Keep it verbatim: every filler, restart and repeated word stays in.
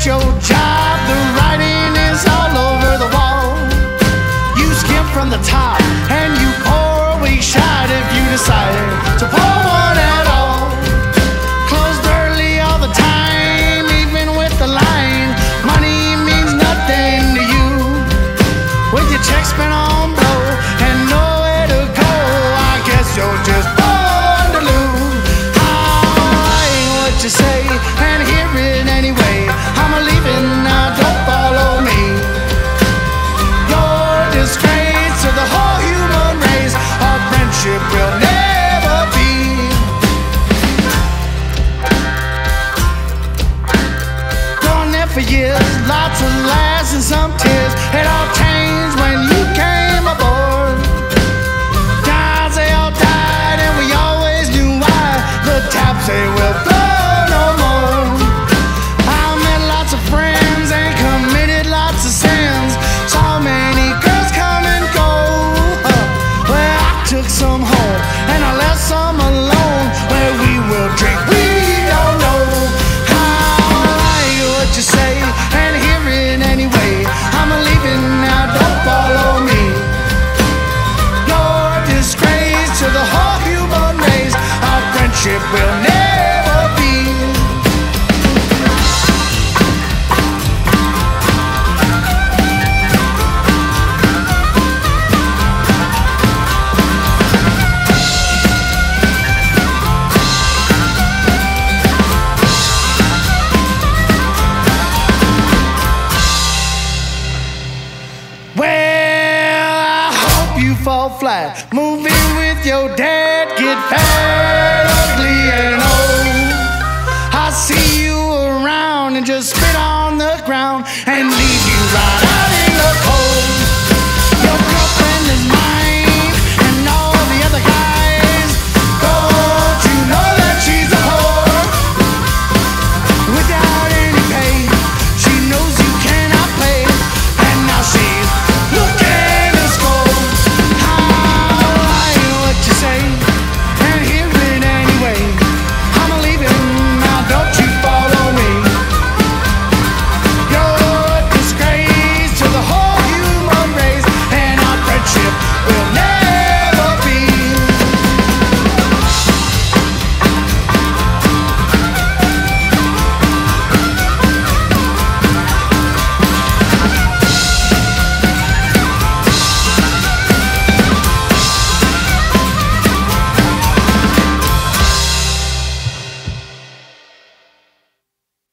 at your job, the writing is all over the wall. You skip from the top and you pour a weak shot if you decide to pour one at all. Closed early all the time, even with the line, money means nothing to you. With your check spent on blow and nowhere to go, I guess you're just born to lose. I ain't what you say and hear it anyway. I'm a leaving now, don't follow me. You're a disgrace to the whole human race. Our friendship will never be. Gone there for years, lots of laughs and some tears. It all changed when you came aboard. Guys, they all died and we always knew why. The taps, they will flow no more. I met lots of friends and committed lots of sins. So many girls come and go. Uh, well, I took some home and I left some alone. Where we will drink, we don't know. How I hear what you say and hear it anyway. I'm a leaving now, don't follow me. You're a disgrace to the whole human race. Our friendship will never be. Well, I hope you fall flat. Move in with your dad, get fat, ugly, and old. I see you around and just spit on the ground and